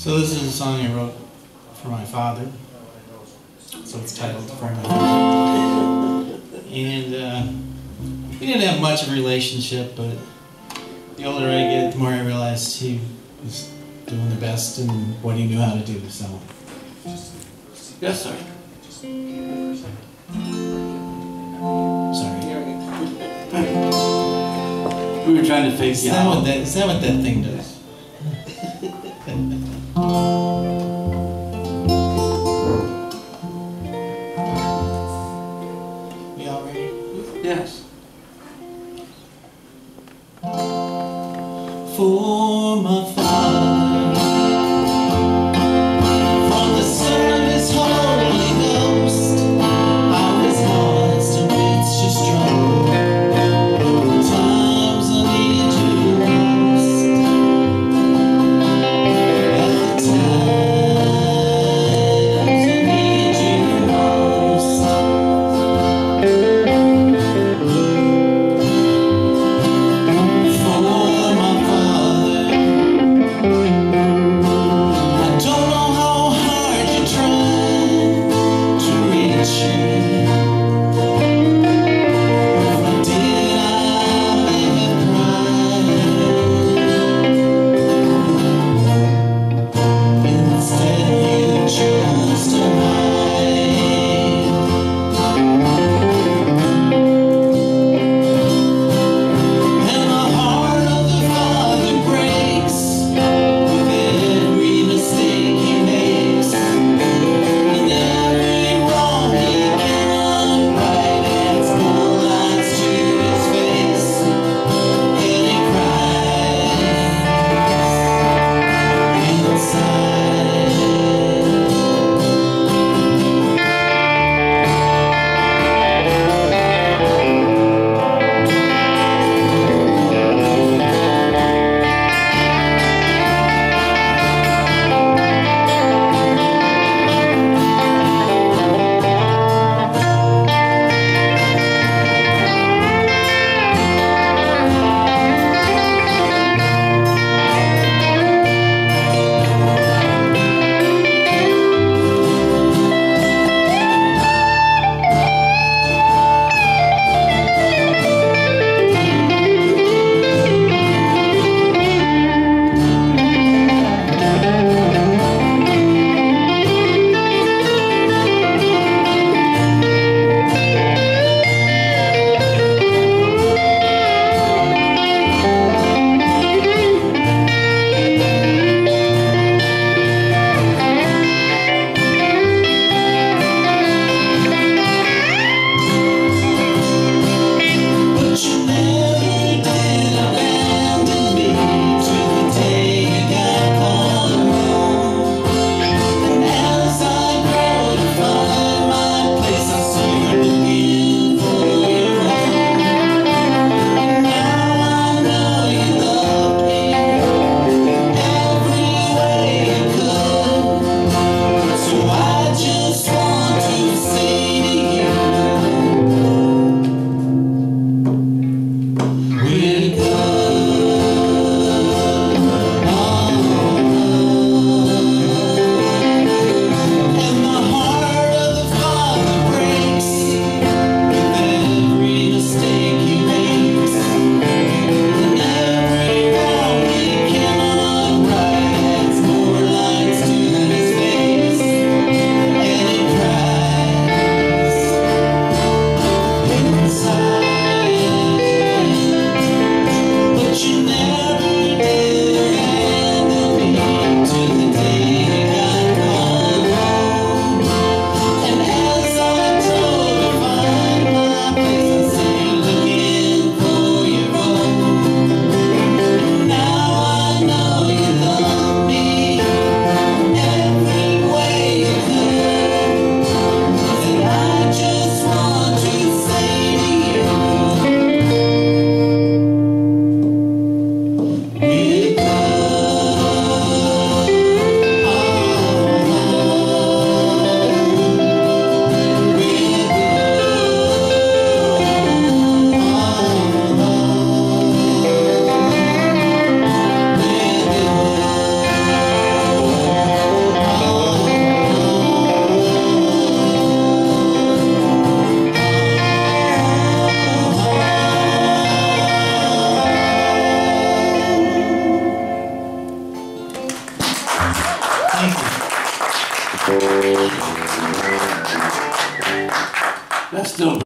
So this is a song I wrote for my father. So it's titled For My Father. And we didn't have much of a relationship, but the older I get, the more I realized he was doing the best in what he knew how to do. So, yes, sir. Sorry. We were trying to fake you out. Is that what that thing does? We all ready? Yes. For my father, from the Son of His Holy Ghost, I was lost amidst your struggle. Times I needed you most. At the times I needed you most. For my father, Thank you. That's still